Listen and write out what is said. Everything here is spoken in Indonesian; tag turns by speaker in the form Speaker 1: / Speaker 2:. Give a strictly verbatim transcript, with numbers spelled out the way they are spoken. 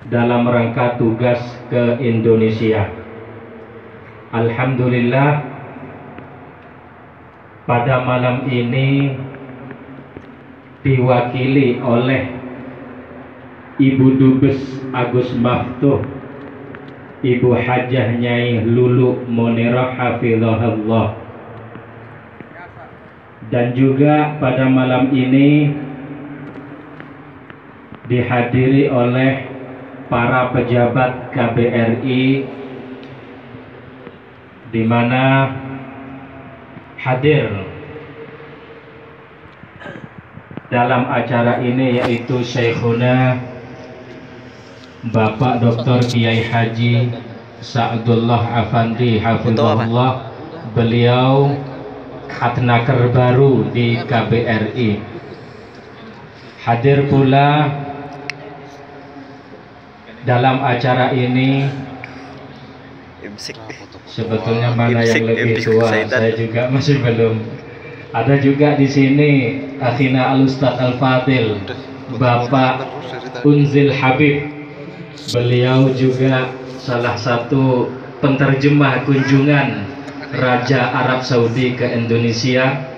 Speaker 1: dalam rangka tugas ke Indonesia. Alhamdulillah, pada malam ini diwakili oleh Ibu Dubes Agus Maftuh, Ibu Hajah Nyai Lulu Monirah hafizahullah. Dan juga pada malam ini dihadiri oleh para pejabat K B R I, di mana hadir dalam acara ini yaitu Syekhuna Bapak Doktor Kiai Haji Sa'dullah Afandi hafizahullah. Beliau khatnaker baru di K B R I. Hadir pula dalam acara ini, sebetulnya mana yang lebih tua, saya juga masih belum. Ada juga di sini akhina Al Ustadz Al Fadil Bapak Unzil Habib. Beliau juga salah satu penterjemah kunjungan Raja Arab Saudi ke Indonesia.